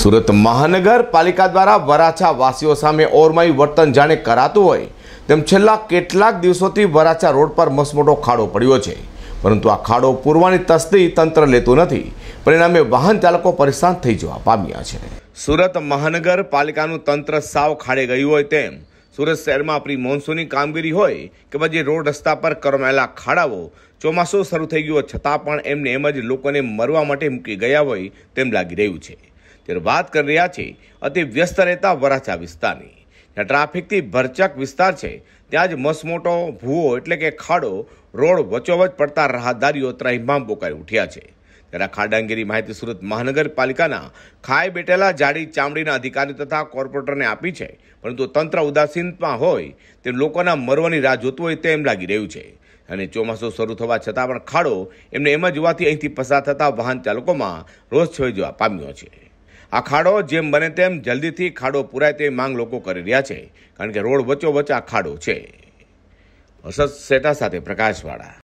સુરત મહાનગરપાલિકા દ્વારા વરાછા વાસીઓ સામે ઓરમાયું વર્તન જાણે કરાતું હોય તેમ છેલ્લા કેટલાક દિવસોથી વરાછા રોડ પર મસમોટો ખાડો પડ્યો છે, પરંતુ આ ખાડો પૂરવાની તસ્દી તંત્ર લેતું નથી. પરિણામે વાહન ચાલકો પરેશાન થઈ જવા પામ્યા છે. સુરત મહાનગરપાલિકાનું તંત્ર સાવ ખાડે ગયું હોય તેમ સુરત શહેરમાં પ્રી મોન્સૂનની કામગીરી હોય કે પછી રોડ રસ્તા પર કરવામાં ખાડાઓ ચોમાસું શરૂ થઈ ગયું છતાં પણ એમને એમ જ લોકોને મરવા માટે મૂકી ગયા હોય તેમ લાગી રહ્યું છે. ત્યારે વાત કરી રહ્યા છે અતિ વ્યસ્ત રહેતા વરાછા વિસ્તારની, જ્યાં ટ્રાફિકથી ભરચક વિસ્તાર છે, ત્યાં જ મસમોટો ભૂવો એટલે કે ખાડો રોડ વચ્ચોવચ પડતા રાહદારીઓ ત્રાહિમામ પોકારી ઉઠ્યા છે. ત્યારે આ ખાડા અંગેની માહિતી સુરત મહાનગરપાલિકાના ખાઈ બેઠેલા જાડી ચામડીના અધિકારીઓ તથા કોર્પોરેટરને આપી છે, પરંતુ તંત્ર ઉદાસીનમાં હોય તેમ લોકોના મરવાની રાહ જોતું હોય તેમ લાગી રહ્યું છે. અને ચોમાસું શરૂ થવા છતાં પણ ખાડો એમને એમ જ હોવાથી અહીંથી પસાર થતા વાહન ચાલકોમાં રોષ છવાઈ જવા પામ્યો છે. આ ખાડો જેમ બને તેમ જલ્દીથી ખાડો પૂરાય તે માંગ લોકો કરી રહ્યા છે, કારણ કે રોડ વચ્ચોવચ્ચ આ ખાડો છે. અસદ સેટા સાથે પ્રકાશવાળા.